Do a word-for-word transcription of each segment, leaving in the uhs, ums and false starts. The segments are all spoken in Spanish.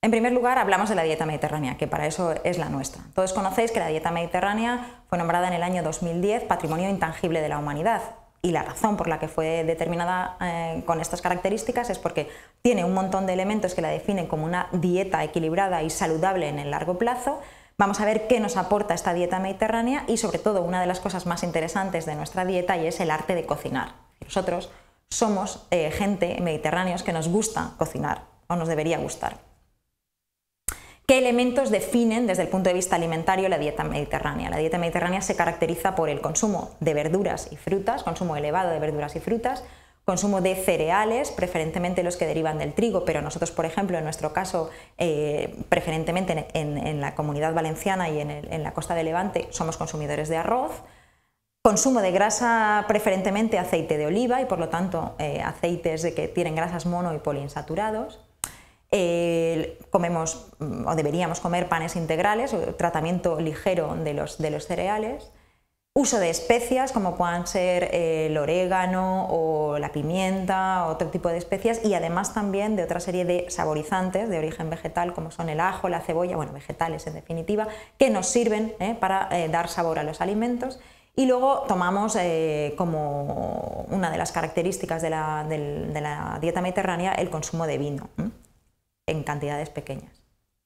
En primer lugar, hablamos de la dieta mediterránea, que para eso es la nuestra. Todos conocéis que la dieta mediterránea fue nombrada en el año dos mil diez Patrimonio Intangible de la Humanidad. Y la razón por la que fue determinada eh, con estas características es porque tiene un montón de elementos que la definen como una dieta equilibrada y saludable en el largo plazo. Vamos a ver qué nos aporta esta dieta mediterránea y, sobre todo, una de las cosas más interesantes de nuestra dieta, y es el arte de cocinar. Nosotros somos eh, gente mediterráneos que nos gusta cocinar, o nos debería gustar. ¿Qué elementos definen desde el punto de vista alimentario la dieta mediterránea? La dieta mediterránea se caracteriza por el consumo de verduras y frutas, consumo elevado de verduras y frutas, consumo de cereales, preferentemente los que derivan del trigo, pero nosotros, por ejemplo, en nuestro caso, eh, preferentemente en, en, en la Comunidad Valenciana y en, el, en la costa de Levante, somos consumidores de arroz. Consumo de grasa, preferentemente aceite de oliva y, por lo tanto, eh, aceites de que tienen grasas mono y poliinsaturados. Eh, comemos o deberíamos comer panes integrales, o tratamiento ligero de los, de los cereales, uso de especias como puedan ser eh, el orégano o la pimienta, otro tipo de especias, y además también de otra serie de saborizantes de origen vegetal como son el ajo, la cebolla, bueno, vegetales en definitiva, que nos sirven eh, para eh, dar sabor a los alimentos. Y luego tomamos eh, como una de las características de la, de, de la dieta mediterránea el consumo de vino, ¿eh? en cantidades pequeñas.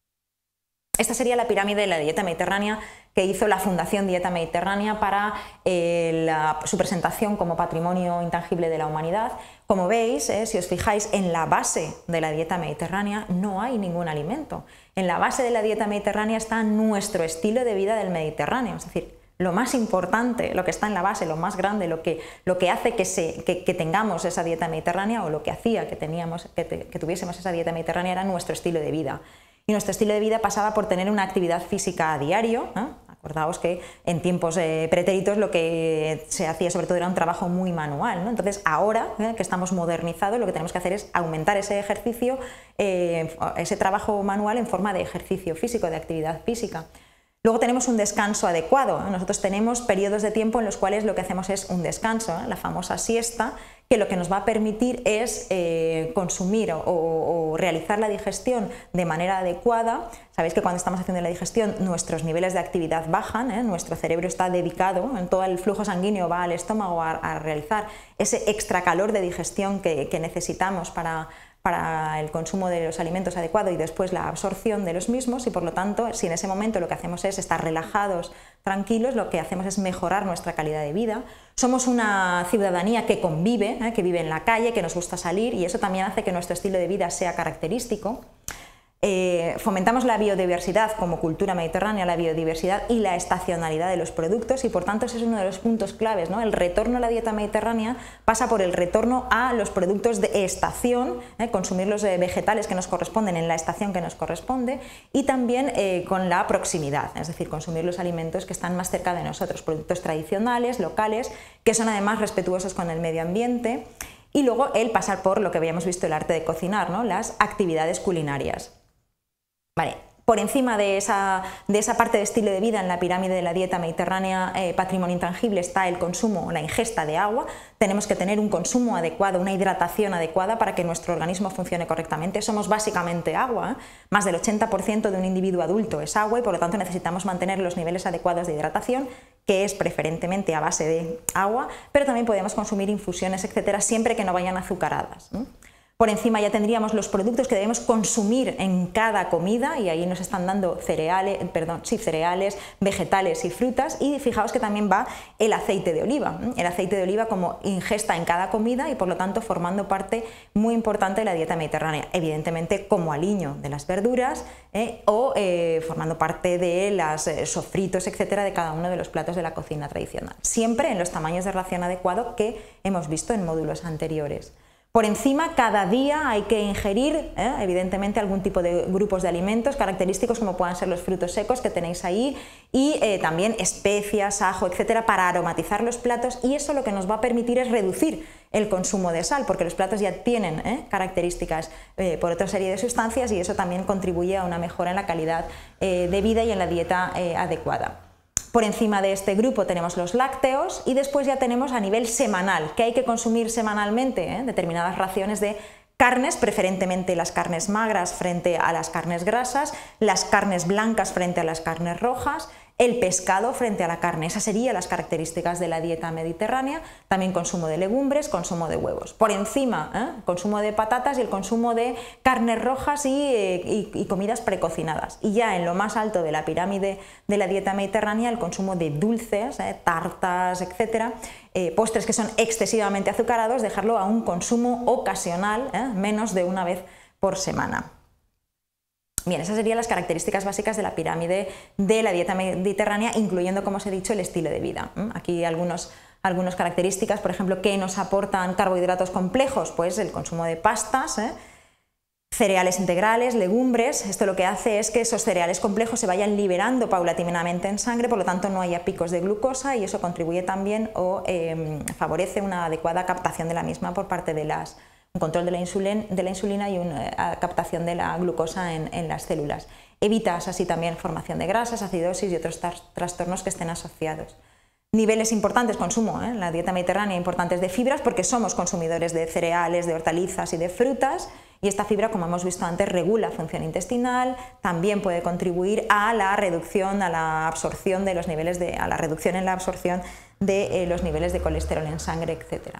Esta sería la pirámide de la dieta mediterránea que hizo la Fundación Dieta Mediterránea para eh, la, su presentación como patrimonio intangible de la humanidad. Como veis, eh, si os fijáis, en la base de la dieta mediterránea no hay ningún alimento. En la base de la dieta mediterránea está nuestro estilo de vida del Mediterráneo, es decir, lo más importante, lo que está en la base, lo más grande, lo que, lo que hace que, se, que, que tengamos esa dieta mediterránea, o lo que hacía que, teníamos, que, te, que tuviésemos esa dieta mediterránea, era nuestro estilo de vida. Y nuestro estilo de vida pasaba por tener una actividad física a diario, ¿eh? Acordaos que en tiempos eh, pretéritos lo que se hacía sobre todo era un trabajo muy manual, ¿no? Entonces ahora ¿eh? que estamos modernizados, lo que tenemos que hacer es aumentar ese ejercicio, eh, ese trabajo manual en forma de ejercicio físico, de actividad física. Luego tenemos un descanso adecuado. Nosotros tenemos periodos de tiempo en los cuales lo que hacemos es un descanso, ¿eh? la famosa siesta, que lo que nos va a permitir es eh, consumir o, o realizar la digestión de manera adecuada. Sabéis que cuando estamos haciendo la digestión nuestros niveles de actividad bajan, ¿eh? nuestro cerebro está dedicado, en todo el flujo sanguíneo va al estómago a, a realizar ese extra calor de digestión que, que necesitamos para para el consumo de los alimentos adecuado y después la absorción de los mismos, y por lo tanto, si en ese momento lo que hacemos es estar relajados, tranquilos, lo que hacemos es mejorar nuestra calidad de vida. Somos una ciudadanía que convive, ¿eh? que vive en la calle, que nos gusta salir, y eso también hace que nuestro estilo de vida sea característico. Eh, fomentamos la biodiversidad como cultura mediterránea, la biodiversidad y la estacionalidad de los productos, y por tanto ese es uno de los puntos claves, ¿no? El retorno a la dieta mediterránea pasa por el retorno a los productos de estación, ¿eh? consumir los eh, vegetales que nos corresponden en la estación que nos corresponde, y también eh, con la proximidad, es decir, consumir los alimentos que están más cerca de nosotros, productos tradicionales, locales, que son además respetuosos con el medio ambiente, y luego el pasar por lo que habíamos visto, el arte de cocinar, ¿no? Las actividades culinarias. Vale, por encima de esa, de esa parte de estilo de vida en la pirámide de la dieta mediterránea, eh, patrimonio intangible, está el consumo, la ingesta de agua. Tenemos que tener un consumo adecuado, una hidratación adecuada para que nuestro organismo funcione correctamente. Somos básicamente agua, ¿eh? Más del ochenta por ciento de un individuo adulto es agua, y por lo tanto necesitamos mantener los niveles adecuados de hidratación, que es preferentemente a base de agua, pero también podemos consumir infusiones, etcétera, siempre que no vayan azucaradas, ¿eh? Por encima ya tendríamos los productos que debemos consumir en cada comida, y ahí nos están dando cereales, perdón, sí, cereales, vegetales y frutas, y fijaos que también va el aceite de oliva, el aceite de oliva como ingesta en cada comida y por lo tanto formando parte muy importante de la dieta mediterránea, evidentemente como aliño de las verduras eh, o eh, formando parte de los eh, sofritos, etcétera, de cada uno de los platos de la cocina tradicional, siempre en los tamaños de ración adecuado que hemos visto en módulos anteriores. Por encima, cada día hay que ingerir, ¿eh? evidentemente, algún tipo de grupos de alimentos característicos como puedan ser los frutos secos que tenéis ahí, y eh, también especias, ajo, etcétera, para aromatizar los platos, y eso lo que nos va a permitir es reducir el consumo de sal, porque los platos ya tienen ¿eh? características eh, por otra serie de sustancias, y eso también contribuye a una mejora en la calidad eh, de vida y en la dieta eh, adecuada. Por encima de este grupo tenemos los lácteos, y después ya tenemos a nivel semanal, que hay que consumir semanalmente, ¿eh? determinadas raciones de Carnes, preferentemente las carnes magras frente a las carnes grasas, las carnes blancas frente a las carnes rojas, el pescado frente a la carne. Esas serían las características de la dieta mediterránea. También consumo de legumbres, consumo de huevos. Por encima, ¿eh? consumo de patatas y el consumo de carnes rojas y, eh, y, y comidas precocinadas. Y ya en lo más alto de la pirámide de la dieta mediterránea, el consumo de dulces, ¿eh? tartas, etcétera, eh, postres que son excesivamente azucarados, dejarlo a un consumo ocasional, ¿eh? menos de una vez por semana. Bien, esas serían las características básicas de la pirámide de la dieta mediterránea, incluyendo, como os he dicho, el estilo de vida. Aquí algunos, algunas características, por ejemplo, ¿qué nos aportan carbohidratos complejos? Pues el consumo de pastas, ¿eh? cereales integrales, legumbres. Esto lo que hace es que esos cereales complejos se vayan liberando paulatinamente en sangre, por lo tanto no haya picos de glucosa, y eso contribuye también o eh, favorece una adecuada captación de la misma por parte de las un control de la, insulina, de la insulina y una captación de la glucosa en, en las células. Evitas así también formación de grasas, acidosis y otros trastornos que estén asociados. Niveles importantes, consumo en ¿eh? la dieta mediterránea, importantes de fibras, porque somos consumidores de cereales, de hortalizas y de frutas, y esta fibra, como hemos visto antes, regula función intestinal, también puede contribuir a la reducción, a la absorción de los niveles de, a la reducción en la absorción de eh, los niveles de colesterol en sangre, etcétera.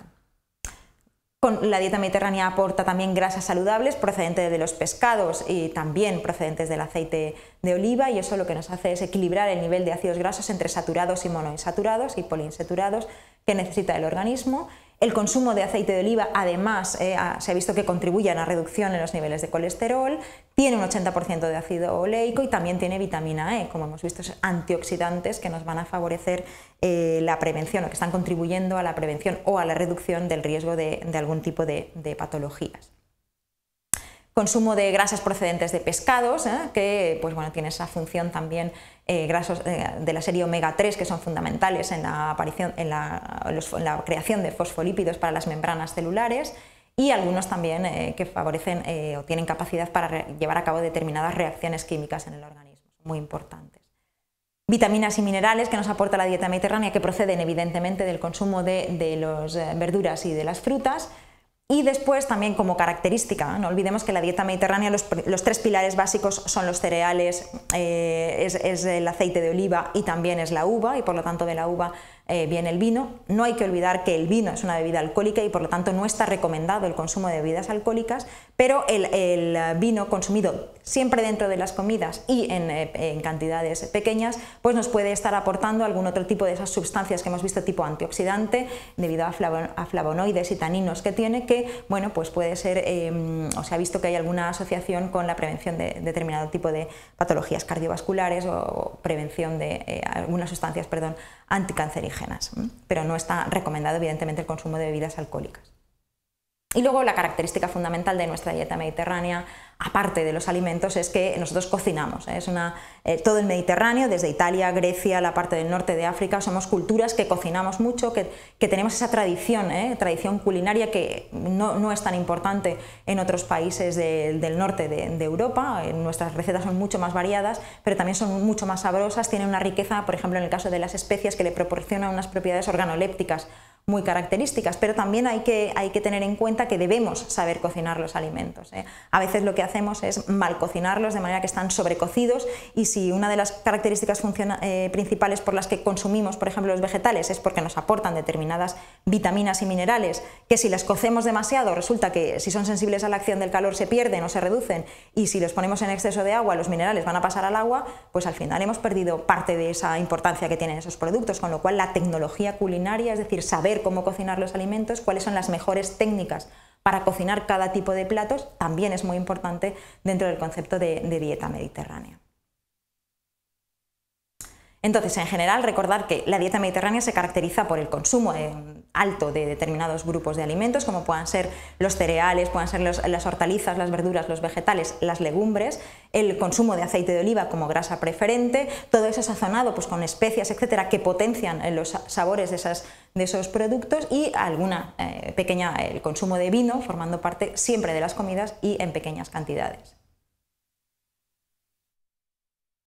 La dieta mediterránea aporta también grasas saludables procedentes de los pescados y también procedentes del aceite de oliva, y eso lo que nos hace es equilibrar el nivel de ácidos grasos entre saturados y monoinsaturados y poliinsaturados que necesita el organismo. El consumo de aceite de oliva, además, eh, se ha visto que contribuye a una reducción en los niveles de colesterol, tiene un ochenta por ciento de ácido oleico y también tiene vitamina E, como hemos visto, antioxidantes que nos van a favorecer eh, la prevención, o que están contribuyendo a la prevención o a la reducción del riesgo de, de algún tipo de, de patologías. Consumo de grasas procedentes de pescados, ¿eh? que pues, bueno, tiene esa función también, eh, grasos eh, de la serie omega tres, que son fundamentales en la, aparición, en la, los, en la creación de fosfolípidos para las membranas celulares, y algunos también eh, que favorecen eh, o tienen capacidad para llevar a cabo determinadas reacciones químicas en el organismo, muy importantes. Vitaminas y minerales que nos aporta la dieta mediterránea, que proceden evidentemente del consumo de, de las verduras y de las frutas. Y después también como característica, no olvidemos que la dieta mediterránea, los, los tres pilares básicos son los cereales, eh, es, es el aceite de oliva y también es la uva, y por lo tanto de la uva eh, viene el vino. No hay que olvidar que el vino es una bebida alcohólica y por lo tanto no está recomendado el consumo de bebidas alcohólicas, pero el, el vino consumido siempre dentro de las comidas y en, en cantidades pequeñas, pues nos puede estar aportando algún otro tipo de esas sustancias que hemos visto, tipo antioxidante, debido a, flavon, a flavonoides y taninos que tiene, que bueno, pues puede ser, eh, o se ha visto que hay alguna asociación con la prevención de determinado tipo de patologías cardiovasculares o prevención de eh, algunas sustancias, perdón, anticancerígenas, pero no está recomendado evidentemente el consumo de bebidas alcohólicas. Y luego la característica fundamental de nuestra dieta mediterránea, aparte de los alimentos, es que nosotros cocinamos. ¿eh? Es una, eh, todo el Mediterráneo, desde Italia, Grecia, la parte del norte de África, somos culturas que cocinamos mucho, que, que tenemos esa tradición, ¿eh? tradición culinaria que no, no es tan importante en otros países de, del norte de, de Europa. Nuestras recetas son mucho más variadas, pero también son mucho más sabrosas, tienen una riqueza, por ejemplo, en el caso de las especias, que le proporcionan unas propiedades organolépticas muy características, pero también hay que, hay que tener en cuenta que debemos saber cocinar los alimentos. ¿eh? A veces lo que hacemos es mal cocinarlos, de manera que están sobrecocidos, y si una de las características eh, principales por las que consumimos, por ejemplo, los vegetales es porque nos aportan determinadas vitaminas y minerales, que si las cocemos demasiado resulta que si son sensibles a la acción del calor se pierden o se reducen, y si los ponemos en exceso de agua los minerales van a pasar al agua, pues al final hemos perdido parte de esa importancia que tienen esos productos, con lo cual la tecnología culinaria, es decir, saber cómo cocinar los alimentos, cuáles son las mejores técnicas para cocinar cada tipo de platos, también es muy importante dentro del concepto de, de dieta mediterránea. Entonces, en general, recordar que la dieta mediterránea se caracteriza por el consumo de, alto de determinados grupos de alimentos, como puedan ser los cereales, puedan ser los, las hortalizas, las verduras, los vegetales, las legumbres, el consumo de aceite de oliva como grasa preferente, todo eso sazonado pues, con especias, etcétera, que potencian los sabores de, esas, de esos productos, y alguna eh, pequeña el consumo de vino, formando parte siempre de las comidas y en pequeñas cantidades.